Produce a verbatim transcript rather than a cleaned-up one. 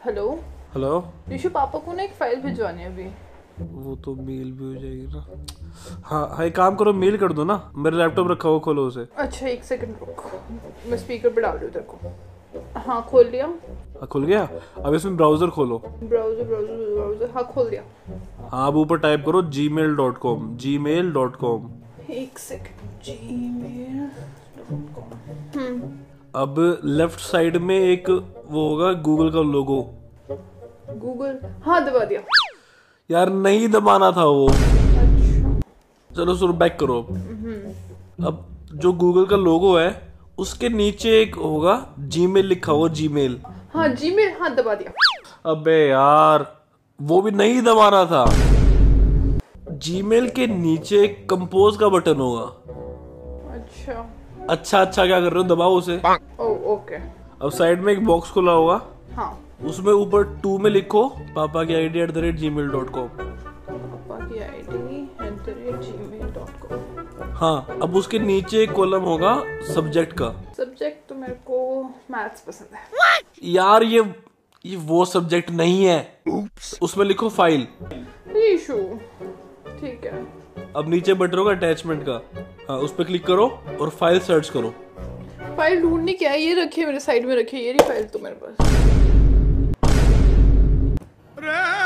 Hello hello. Rishu, पापा को ना एक फाइल भिजवानी है अभी। वो तो मेल भी हो जाएगी ना। हाँ हाँ, एक काम करो, मेल कर दो ना। मेरा लैपटॉप रखा हो, खोलो उसे। अच्छा एक सेकंड रुक, मैं स्पीकर पे डाल रही हूँ तेरे को। हाँ खोल लिया। हाँ खुल गया। अब इसमें ब्राउजर खोलो। ब्राउजर ब्राउजर ब्राउजर हाँ खोल दिया। हाँ अब ऊपर टाइप करो Gmail dot com Gmail dot com. एक सेकंड, जीमेल डॉट कॉम। हम्म अब लेफ्ट साइड में एक वो होगा गूगल का लोगो। गूगल, हाँ दबा दिया। यार नहीं दबाना था वो। अच्छा चलो सुनो, बैक करो। अब अब जो गूगल का लोगो है उसके नीचे एक होगा जीमेल लिखा हुआ, जीमेल। हाँ जीमेल, हाँ दबा दिया। अबे यार, वो भी नहीं दबाना था। जीमेल के नीचे एक कंपोज का बटन होगा। अच्छा अच्छा अच्छा, क्या कर रहे हो, दबाओ उसे। ओ ओके। अब साइड में एक बॉक्स खुला होगा, हाँ उसमें ऊपर टू में लिखो पापा की I D at the rate Gmail dot com. पापा की I D at the rate Gmail dot com. हाँ अब उसके नीचे एक कॉलम होगा सब्जेक्ट का। सब्जेक्ट तो मेरे को मैथ्स पसंद है। यार ये ये वो सब्जेक्ट नहीं है। उसमें लिखो फाइल। ऋषु ठीक है। अब नीचे बटन होगा अटैचमेंट का, हाँ उस पर क्लिक करो और फाइल सर्च करो। फाइल ढूंढनी क्या है, ये रखी है मेरे साइड में, रखी है ये रही फाइल तो मेरे पास।